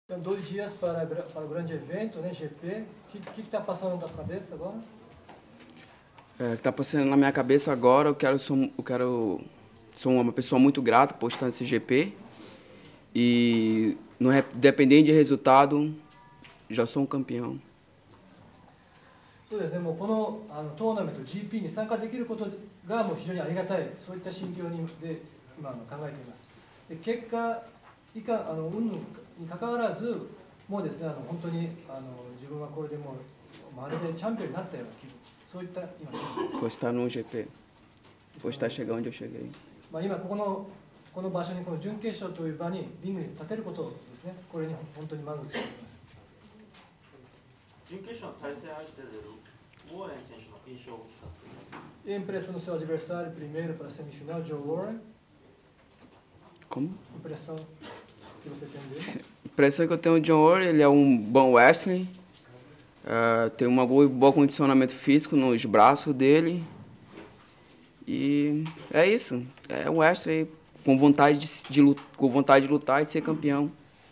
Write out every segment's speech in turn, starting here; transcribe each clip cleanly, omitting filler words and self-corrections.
Então, 2 dias para o grande evento, né, GP. O que está passando na tua cabeça agora? Está passando na minha cabeça agora, sou uma pessoa muito grata por estar nesse GP. E, dependendo de resultado, já sou um campeão. そうですね、もうこのトーナメント GP に参加できることがもう非常にありがたい、そういった心境で今考えています。で結果運にかかわらず、もうですね、本当に自分はこれでもうまるでチャンピオンになったような気分、そういった今気分です。 Por estar no GP, por estar chegando onde eu cheguei. 今この場所にこの準決勝という場にリングに立てることですね、これに本当に満足しています。 準決勝の対戦相手でウォーレン選手の印象を聞かせてください。 Impressão do seu adversário primeiro para a semifinal, Joe Warren. Como? Impressão que você tem dele? A impressão que eu tenho do John Warren, ele é um bom wrestling, tem um bom condicionamento físico nos braços dele. E é isso, é um wrestling com vontade de lutar e de ser campeão.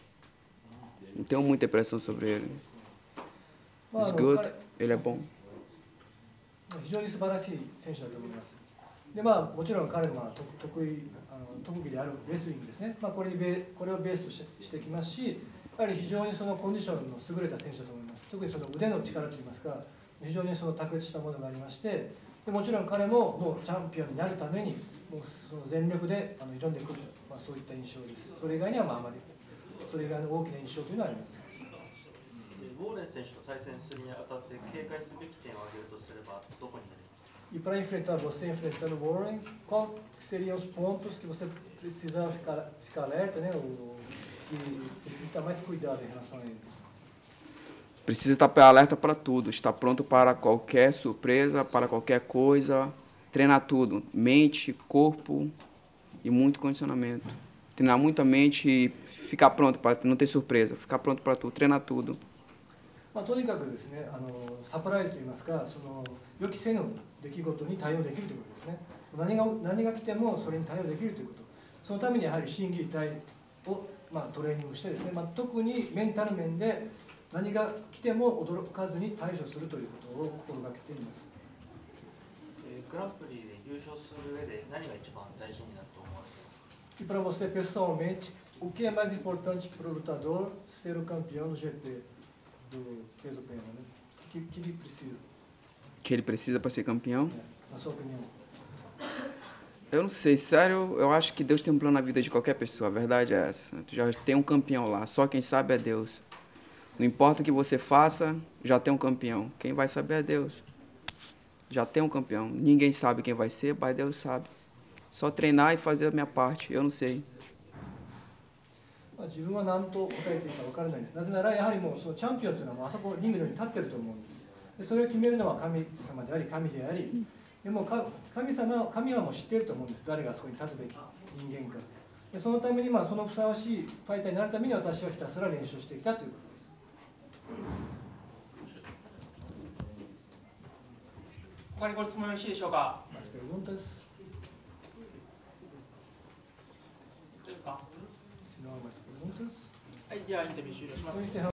Não tenho muita impressão sobre ele. He's good, ele é bom. 非常に素晴らしい選手だと思います。でもちろん彼の特技であるレスリングですね、これをベースとしてきますし、やはり非常にそのコンディションの優れた選手だと思います。特にその腕の力といいますか、非常にその卓越したものがありまして、でもちろん彼ももうチャンピオンになるためにもうその全力で挑んでくると、そういった印象です。それ以外にはあまりそれ以外の大きな印象というのはあります。 ウォーレン選手と対戦するにあたって警戒すべき点を挙げるとすればどこになりますか？ E para enfrentar você, enfrentando o Warren, quais seriam os pontos que você precisa ficar alerta, né? Ou que precisa estar mais cuidado em relação a ele? Precisa estar alerta para tudo, estar pronto para qualquer surpresa, para qualquer coisa, treinar tudo, mente, corpo e muito condicionamento. Treinar muito a mente e ficar pronto para não ter surpresa, ficar pronto para tudo, treinar tudo. とにかくですね、サプライズといいますか、その予期せぬ出来事に対応できるということですね。何が来てもそれに対応できるということ。そのためにやはり心技体をトレーニングしてですね、特にメンタル面で何が来ても驚かずに対処するということを心がけています。 グランプリで優勝する上で何が一番大事になると思われますか？ E para você pessoalmente, o que é mais importante para o lutador ser o campeão do GP do peso pena, né? O que ele precisa? Que ele precisa para ser campeão? Na sua opinião? Eu não sei, sério, eu acho que Deus tem um plano na vida de qualquer pessoa, a verdade é essa. Tu já tem um campeão lá, só quem sabe é Deus. Não importa o que você faça, já tem um campeão. Quem vai saber é Deus. Já tem um campeão. Ninguém sabe quem vai ser, mas Deus sabe. Só treinar e fazer a minha parte, eu não sei. 自分は何と答えていいか分からないです。なぜならやはりもうそのチャンピオンというのはあそこリングの上に立ってると思うんです。でそれを決めるのは神様であり神であり、でも神はもう知っていると思うんです。誰があそこに立つべき人間か。でそのためにそのふさわしいファイターになるために私はひたすら練習してきたということです。 他にご質問よろしいでしょうか。はい、じゃあインタビュー終了します。